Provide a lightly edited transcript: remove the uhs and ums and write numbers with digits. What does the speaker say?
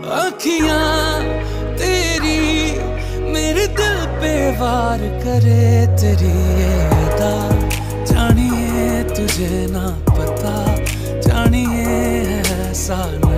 अखियां तेरी मेरे दिल पे वार करे, तेरी ये अदा जानिए तुझे ना पता, जानिए ऐसा